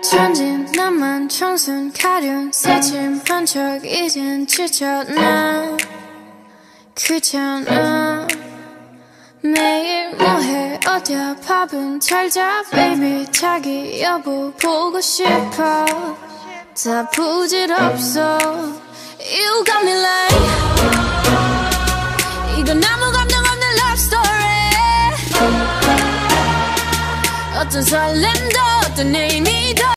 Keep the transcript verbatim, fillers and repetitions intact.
천진 나만 청순 가련 새침한 척 이젠 지쳤나 귀찮아 매일 뭐해 어디야 밥은 잘자 baby 자기 여보 보고 싶어 다 부질없어 You got me like 이건 아무 감정 없는 love story 어떤 설렘도 어떤 의미도